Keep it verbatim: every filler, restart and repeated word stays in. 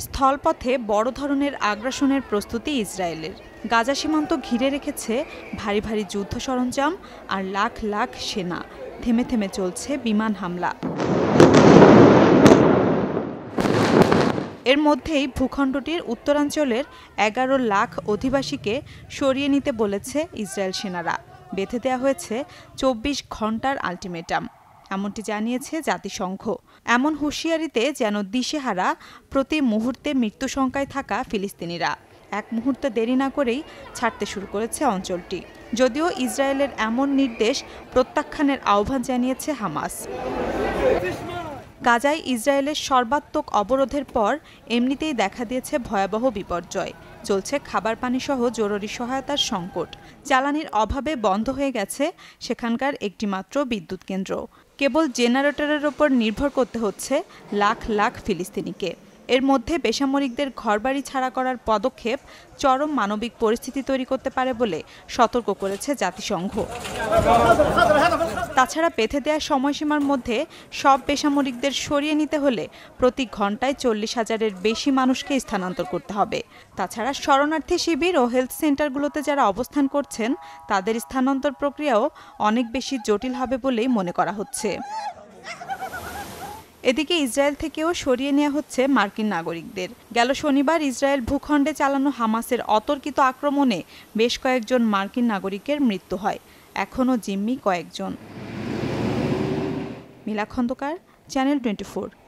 স্থলপথে বড় ধরনের আগ্রাসনের প্রস্তুতি ইসরায়েলের। গাজা সীমান্ত ঘিরে রেখেছে ভারী ভারী যুদ্ধ সরঞ্জাম আর লাখ লাখ সেনা। থেমে থেমে চলছে বিমান হামলা। এর মধ্যেই ভূখণ্ডটির উত্তরাঞ্চলের এগারো লাখ অধিবাসীকে সরিয়ে নিতে বলেছে ইসরায়েল সেনারা। বেঁধে দেওয়া হয়েছে চব্বিশ ঘন্টার আলটিমেটাম, এমনটি জানিয়েছে জাতিসংঘ। এমন হুঁশিয়ারিতে যেন দিশেহারা প্রতি মুহূর্তে মৃত্যুশঙ্কায় থাকা ফিলিস্তিনিরা। এক মুহূর্ত দেরি না করেই ছাড়তে শুরু করেছে অঞ্চলটি। যদিও ইসরায়েলের এমন নির্দেশ প্রত্যাখ্যানের আহ্বান জানিয়েছে হামাস। গাজায় ইসরায়েলের সর্বাত্মক অবরোধের পর এমনিতেই দেখা দিয়েছে ভয়াবহ বিপর্যয়। চলছে খাবার পানিসহ জরুরি সহায়তার সংকট। জ্বালানির অভাবে বন্ধ হয়ে গেছে সেখানকার একটিমাত্র বিদ্যুৎ কেন্দ্র। কেবল জেনারেটরের ওপর নির্ভর করতে হচ্ছে লাখ লাখ ফিলিস্তিনিকে। এর মধ্যে বেসামরিকদের ঘরবাড়ি ছাড়া করার পদক্ষেপ চরম মানবিক পরিস্থিতি তৈরি করতে পারে বলে সতর্ক করেছে জাতিসংঘ। তাছাড়া বেঁধে দেওয়া সময়সীমার মধ্যে সব বেসামরিকদের সরিয়ে নিতে হলে প্রতি ঘন্টায় চল্লিশ হাজারের বেশি মানুষকে স্থানান্তর করতে হবে। তাছাড়া শরণার্থী শিবির ও হেলথ সেন্টারগুলোতে যারা অবস্থান করছেন তাদের স্থানান্তর প্রক্রিয়াও অনেক বেশি জটিল হবে বলেই মনে করা হচ্ছে। এদিকে ইসরায়েল থেকেও সরিয়ে নেওয়া হচ্ছে মার্কিন নাগরিকদের। গেল শনিবার ইসরায়েল ভূখণ্ডে চালানো হামাসের অতর্কিত আক্রমণে বেশ কয়েকজন মার্কিন নাগরিকের মৃত্যু হয়। এখনও জিম্মি কয়েকজন। Mila Khandakar, channel twenty four.